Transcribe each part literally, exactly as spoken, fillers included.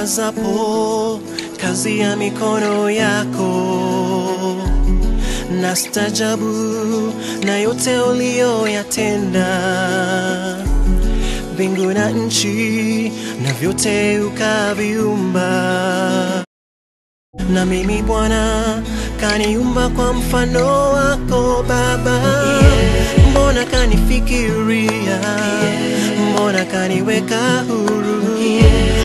niwazapo kazi ya mikono yako, nastajabu na yote uliyoyatenda. Mbingu na nchi na vyote ukaviumba, na mimi Bwana kaniumba kwa mfano wako Baba. Yeah. Mbona kanifikiria, yeah. Mbona kaniweka huru, yeah.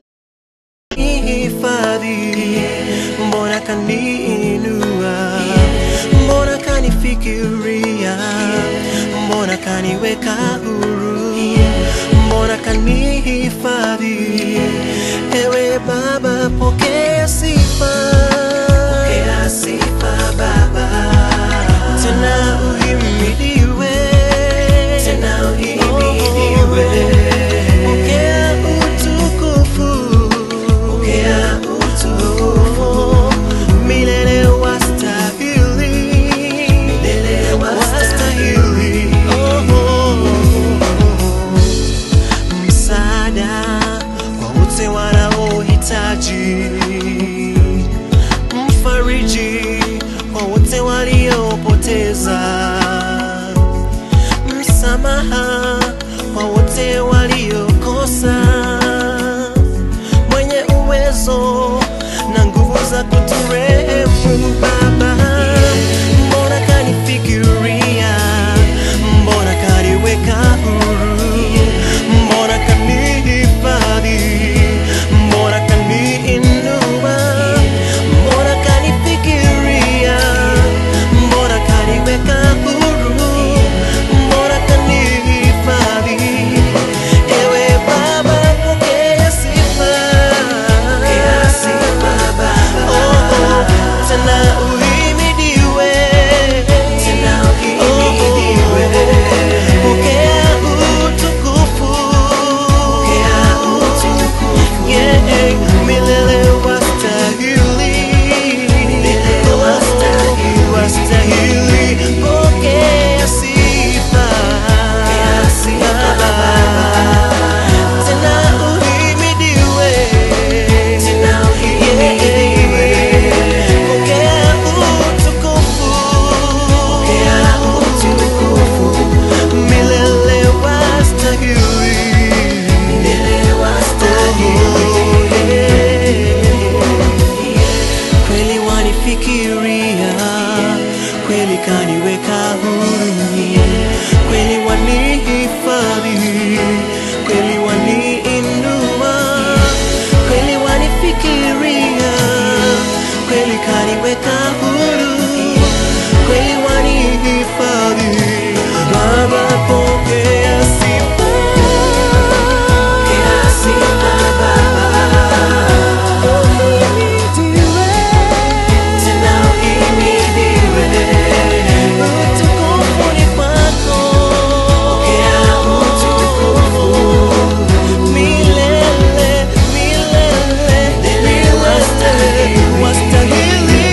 Hifadhi, yeah. Mbona kaniinua, yeah. Mbona kanifikiria, yeah. Mbona kaniweka huru, yeah. Mbona kanihifadhi, yeah. Ewe Baba, pokea sifa, pokea sifa Baba, tena uhimidiwe, tena uhimidiwe. Pokea utukufu, pokea utukufu, milele wastahili, milele wastahili. Oh, oh, oh. Msaada kwa wote wanaohitaji, mfariji kwa wote waliopoteza, msamaha kwa wote waliokosa, mwenye uwezo na nguvu za kuturehemu Baba. Mbona kanifikiria, mbona kaniweka huru, mbona kanihifadhi, mbona kaniinua, mbona kanifikiria, mbona kaniweka huru, mbona kanihifadhi. Ewe Baba, pokea sifa, pokea sifa Baba. Oh, oh, tena uhimidiwe, tena uhimidiwe. Pokea utukufu, pokea utukufu, yeah, milele wastahili, milele wastahili, wastahili. Pokea sifa, pokea sifa Baba, tena uhimidiwe, tena uhimidiwe. Pokea utukufu, pokea utukufu, milele wastahili, milele wastahili. Kweli wanifikiria, kweli kaniweka huru, kweli wanihifadhi, kweli waniinua, kweli wanifikiria, kweli kaniweka huru, kweli wanihifadhi. Baba, pokea sifa, pokea sifa Baba, uhimidiwe, tena uhimidiwe. Utukufu ni kwako, pokea utukufu, milele, milele, milele wastahili, wastahili.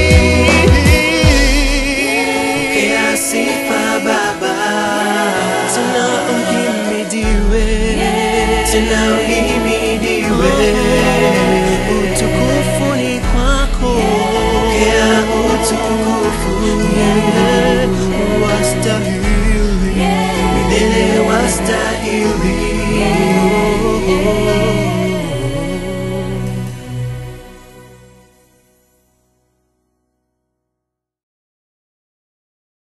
Pokea sifa Baba, tena uhimidiwe, tena uhimidiwe. Utukufu ni kwako, pokea utukufu, yeah.